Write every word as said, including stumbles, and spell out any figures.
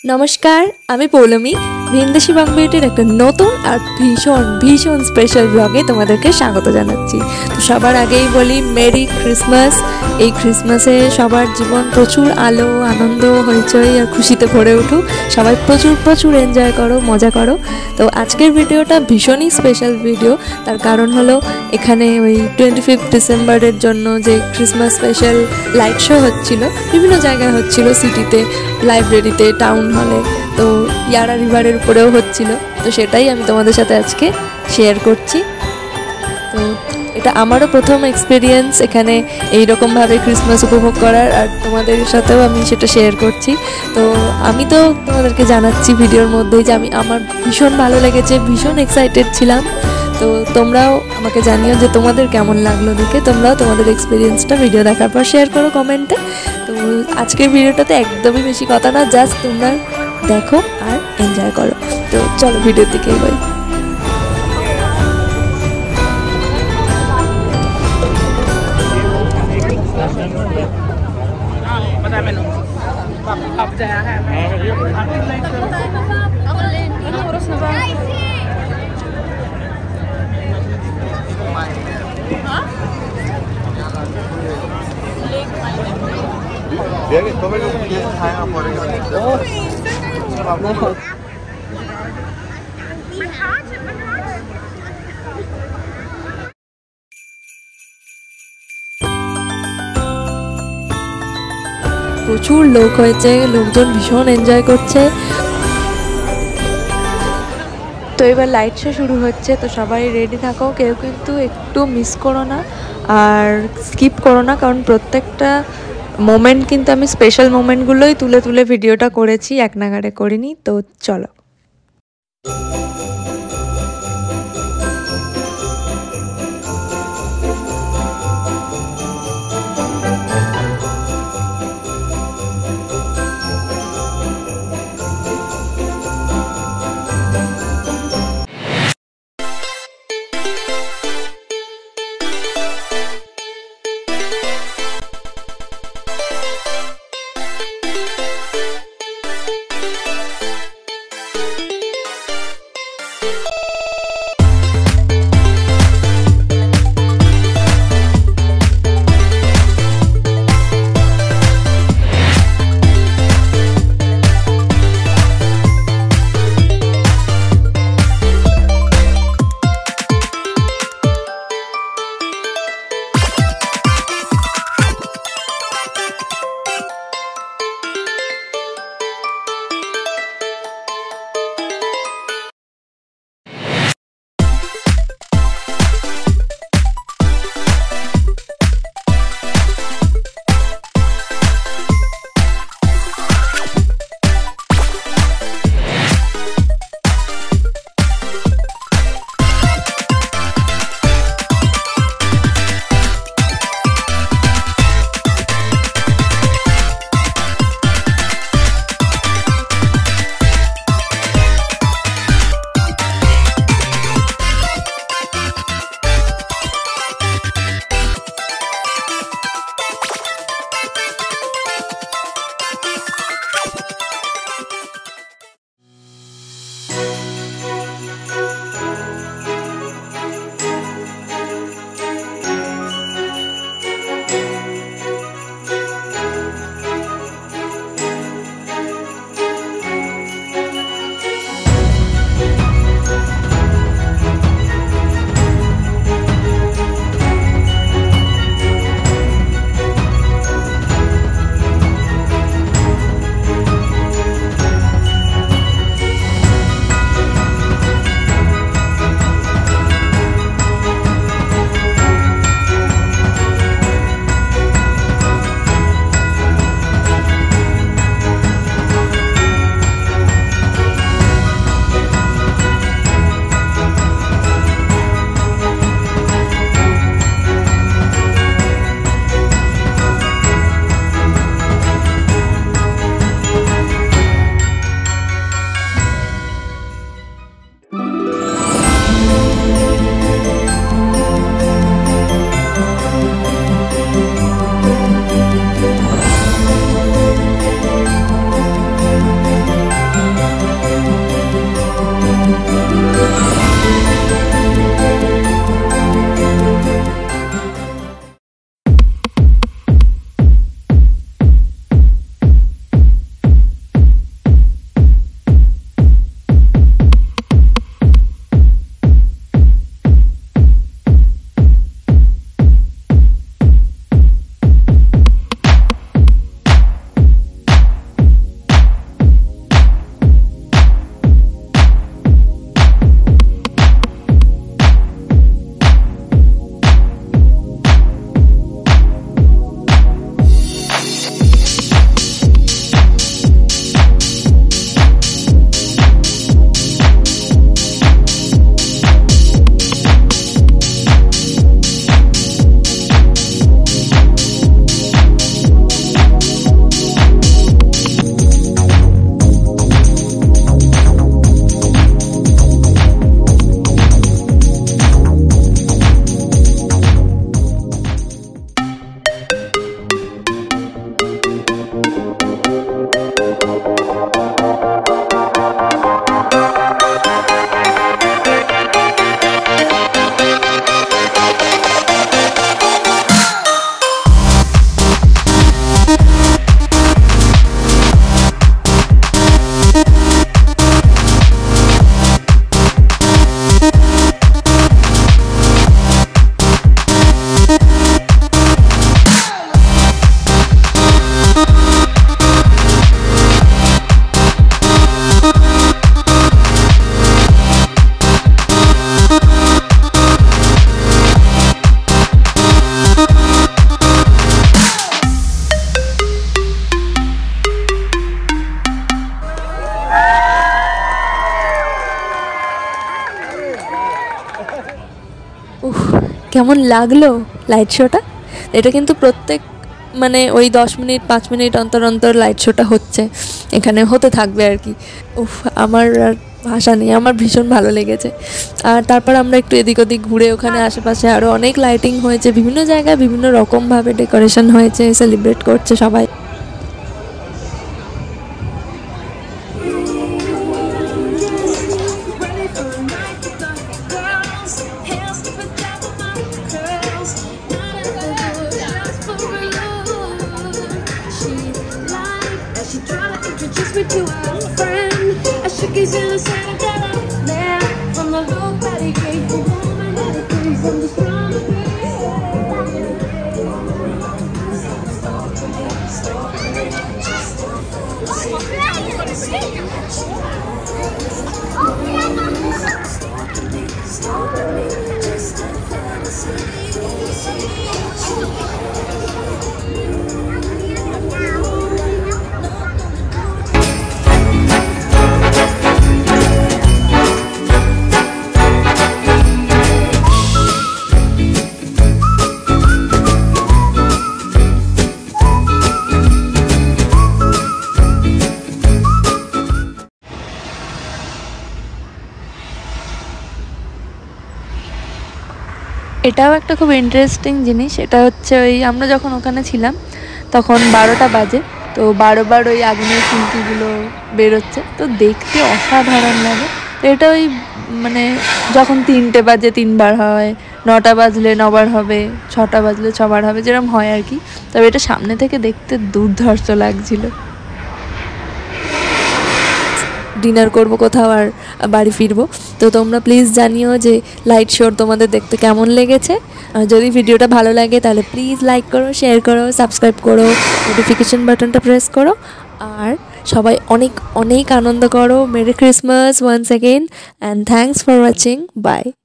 নমস্কার, আমি পৌলমী ভিনদেশি বাংবিউটির একটা নতুন আর ভীষণ ভীষণ স্পেশাল ব্লগে তোমাদেরকে স্বাগত জানাচ্ছি। তো সবার আগেই বলি মেরি ক্রিসমাস। এই ক্রিসমাসে সবার জীবন প্রচুর আলো, আনন্দ, হইচই আর খুশিতে ভরে উঠুক। সবাই প্রচুর প্রচুর এনজয় করো, মজা করো। তো আজকের ভিডিওটা ভীষণই স্পেশাল ভিডিও। তার কারণ হলো এখানে ওই টোয়েন্টি ফিফথ ডিসেম্বরের জন্য যে ক্রিসমাস স্পেশাল লাইট শো হচ্ছিল, বিভিন্ন জায়গায় হচ্ছিল, সিটিতে, লাইব্রেরিতে, টাউন হলে, তো ইয়ারা রিভারের উপরেও হচ্ছিল। তো সেটাই আমি তোমাদের সাথে আজকে শেয়ার করছি। তো এটা আমারও প্রথম এক্সপিরিয়েন্স এখানে এইরকমভাবে ক্রিসমাস উপভোগ করার, আর তোমাদের সাথেও আমি সেটা শেয়ার করছি। তো আমি তো তোমাদেরকে জানাচ্ছি ভিডিওর মধ্যেই যে আমি আমার ভীষণ ভালো লেগেছে, ভীষণ এক্সাইটেড ছিলাম। তো তোমরাও আমাকে জানিও যে তোমাদের কেমন লাগলো দেখে। তোমরাও তোমাদের এক্সপিরিয়েন্সটা ভিডিও দেখার পর শেয়ার করো কমেন্টে। তো আজকের ভিডিওটাতে একদমই বেশি কথা না, জাস্ট তোমরা দেখো আর এনজয় করো। তো চলো ভিডিওর দিকে এগোই। প্রচুর লোক হয়েছে, লোকজন ভীষণ এনজয় করছে। তো এবার লাইট শো শুরু হচ্ছে, তো সবাই রেডি থাকো, কেউ কিন্তু একটু মিস করো না আর স্কিপ করো না, কারণ প্রত্যেকটা মোমেন্ট কিন্তু আমি স্পেশাল মোমেন্টগুলোই তুলে তুলে ভিডিওটা করেছি, এক নাগাড়ে করিনি। তো চলো। কেমন লাগলো লাইট শোটা? এটা কিন্তু প্রত্যেক মানে ওই দশ মিনিট পাঁচ মিনিট অন্তর অন্তর লাইট শোটা হচ্ছে, এখানে হতে থাকবে আর কি। উফ, আমার আর ভাষা নেই, আমার ভীষণ ভালো লেগেছে। আর তারপর আমরা একটু এদিক ওদিক ঘুরে ওখানে আশেপাশে আরও অনেক লাইটিং হয়েছে, বিভিন্ন জায়গায় বিভিন্ন রকমভাবে ডেকোরেশন হয়েছে, সেলিব্রেট করছে সবাই। To a friend, I shook his in the sand and got up there from the low body gate, the woman that it came from the strong এটাও একটা খুব ইন্টারেস্টিং জিনিস। এটা হচ্ছে ওই আমরা যখন ওখানে ছিলাম তখন বারোটা বাজে, তো বারোবার ওই আগুনের ফুলকিগুলো বেরোচ্ছে, তো দেখতে অসাধারণ লাগে। তো এটা ওই মানে যখন তিনটে বাজে তিনবার হয়, নটা বাজলে নবার হবে, ছটা বাজলে ছবার হবে, যেরকম হয় আর কি। তবে এটা সামনে থেকে দেখতে দুর্ধর্ষ লাগছিল। ডিনার করবো কোথাও আর বাড়ি ফিরবো। তো তোমরা প্লিজ জানিও যে লাইট শো তোমাদের দেখতে কেমন লেগেছে। যদি ভিডিওটা ভালো লাগে তাহলে প্লিজ লাইক করো, শেয়ার করো, সাবস্ক্রাইব করো, নোটিফিকেশন বাটনটা প্রেস করো। আর সবাই অনেক অনেক আনন্দ করো। Merry Christmas once again and thanks for watching. By.